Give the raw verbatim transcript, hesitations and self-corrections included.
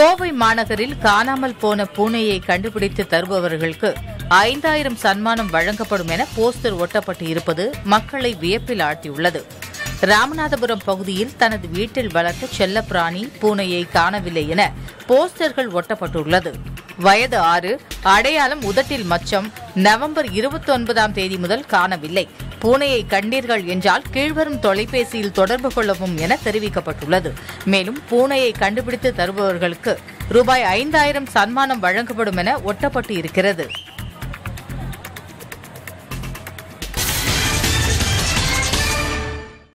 கோவை மாநகரில் காணாமல் போன பூனையை கண்டுபிடித்து தருபவர்களுக்கு ஐந்தாயிரம் சன்மானம் வழங்கப்படும் என போஸ்டர் ஒட்டப்பட்டு இருப்பது மக்களை வியப்பில் ஆழ்த்தியுள்ளது. ராமநாதபுரம் பகுதியில் தனது வீட்டில் வளர்த்த செல்லப்பிராணி பூனையை காணவில்லை என போஸ்டர்கள் ஒட்டப்பட்டுள்ளது. வயது ஆறு, அடையாளம் உதட்டில் மச்சம், நவம்பர் இருபத்தி ஒன்பதாம் தேதி முதல் காணவில்லை. பூனையை கண்டீர்கள் என்றால் கீழ்வரும் தொலைபேசியில் தொடர்பு கொள்ளவும் என தெரிவிக்கப்பட்டுள்ளது. மேலும் பூனையை கண்டுபிடித்து தருபவர்களுக்கு ரூபாய் ஐந்தாயிரம் சன்மானம் வழங்கப்படும் என ஒட்டப்பட்டு இருக்கிறது.